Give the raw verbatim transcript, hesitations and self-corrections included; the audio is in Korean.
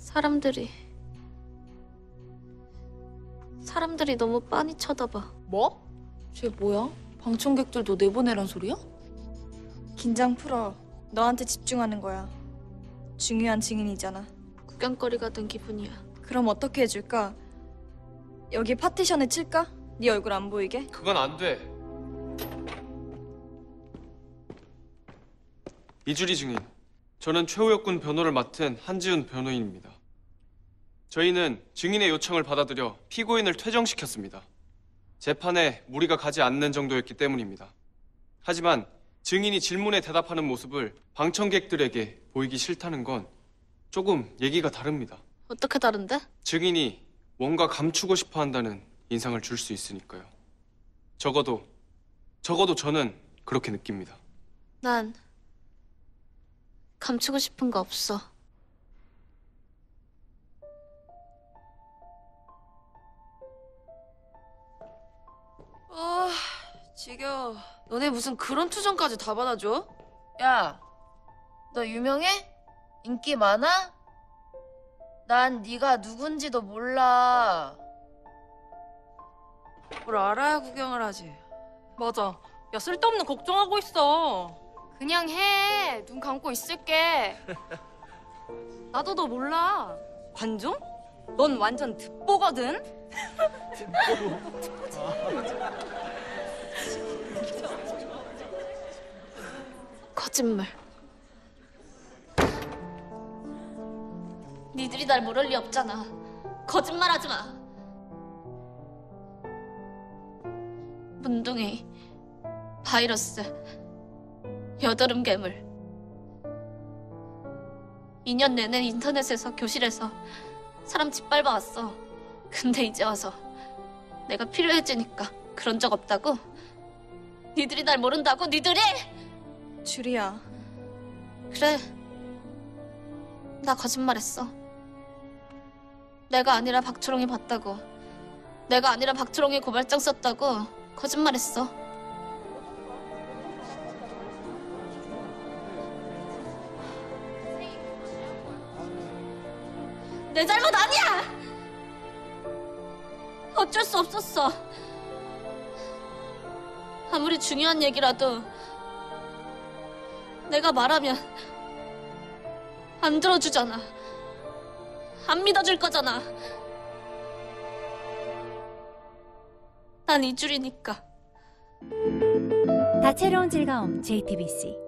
사람들이 사람들이 너무 빤히 쳐다봐. 뭐? 쟤 뭐야? 방청객들도 내보내란 소리야? 긴장 풀어. 너한테 집중하는 거야. 중요한 증인이잖아. 구경거리가 된 기분이야. 그럼 어떻게 해줄까? 여기 파티션에 칠까? 네 얼굴 안 보이게? 그건 안 돼. 이주리 증인, 저는 최우혁 군 변호를 맡은 한지훈 변호인입니다. 저희는 증인의 요청을 받아들여 피고인을 퇴정시켰습니다. 재판에 무리가 가지 않는 정도였기 때문입니다. 하지만 증인이 질문에 대답하는 모습을 방청객들에게 보이기 싫다는 건 조금 얘기가 다릅니다. 어떻게 다른데? 증인이 뭔가 감추고 싶어 한다는 인상을 줄 수 있으니까요. 적어도, 적어도 저는 그렇게 느낍니다. 난 감추고 싶은 거 없어. 아, 지겨워. 너네 무슨 그런 투정까지 다 받아줘? 야, 너 유명해? 인기 많아? 난 네가 누군지도 몰라. 뭘 알아야 구경을 하지. 맞아. 야, 쓸데없는 걱정하고 있어. 그냥 해. 눈 감고 있을게. 나도 너 몰라. 관종? 넌 완전 듣보거든? 거짓말. 니들이 날 모를 리 없잖아. 거짓말하지 마. 문둥이, 바이러스, 여드름 괴물. 이 년 내내 인터넷에서 교실에서 사람 짓밟아왔어. 근데 이제 와서 내가 필요해지니까 그런 적 없다고? 니들이 날 모른다고? 니들이? 주리야. 그래. 나 거짓말했어. 내가 아니라 박초롱이 봤다고. 내가 아니라 박초롱이 고발장 썼다고 거짓말했어. 내 잘못 아니야! 어쩔 수 없었어. 아무리 중요한 얘기라도 내가 말하면 안 들어주잖아. 안 믿어줄 거잖아. 난 이줄이니까. 다채로운 즐거움 제이티비씨